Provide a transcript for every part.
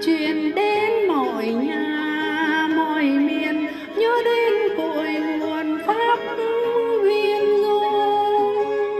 truyền đến mọi nhà mọi miền, nhớ đến cội nguồn Pháp Viên Dung.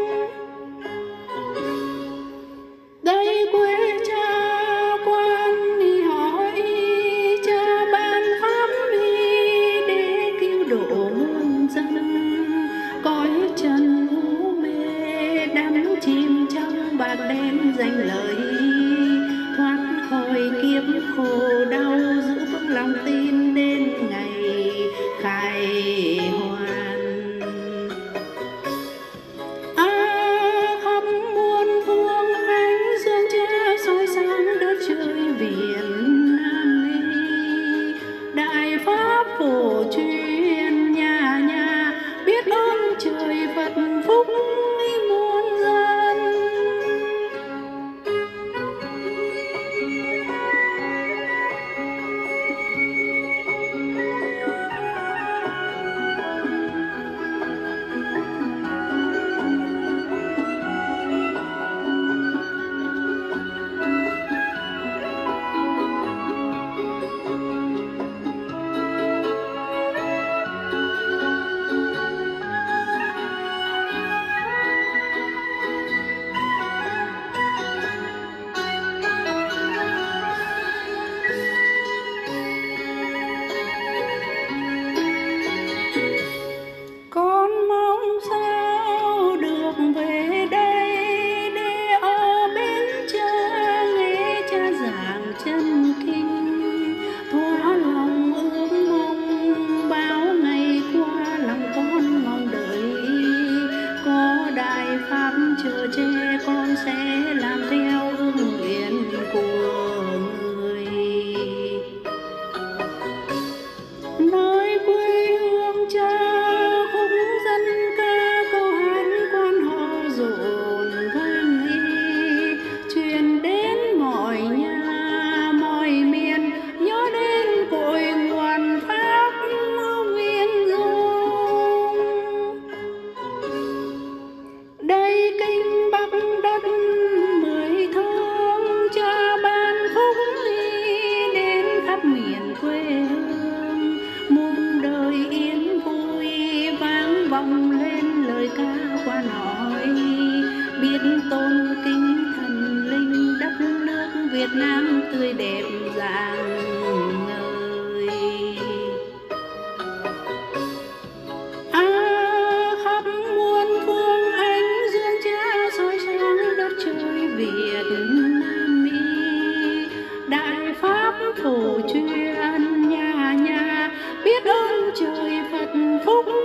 Đây quê cha quan đi hỏi cha ban pháp đi để cứu độ muôn dân, cõi trần u mê đắm chìm trong bạc đen danh lợi, thoát khỏi kiếp khổ đau giữ vững lòng tin đến ngày khai hoàn. Khắp muôn phương ánh dương cha soi sáng đất trời Việt Nam ấy, đại pháp phổ truyền nhà nhà biết ơn trời Phật phúc muôn dân. Con mong sao được về đây để ở bên cha nghe cha giảng chân kinh, thỏa lòng ước mong bao ngày qua lòng con mong đợi, có đại pháp chờ che con sẽ làm theo ước nguyện của người. Nơi quê hương cha dân ca câu hát quan họ rộn vang đi, truyền đến mọi nhà mọi miền, nhớ đến cội nguồn Pháp Viên Dung. Đây kinh Bắc đất mười thương cha ban phúc đi đến khắp miền quê hương, muôn đời yên vui vang vọng lên lời ca quan hỏi, biết tôn kính thần linh đất nước Việt Nam tươi đẹp rạng ngời. Khắp muôn phương ánh dương cha soi sáng đất trời Việt Nam Mỹ, đại pháp phổ truyền nhà nhà biết ơn trời Phật phúc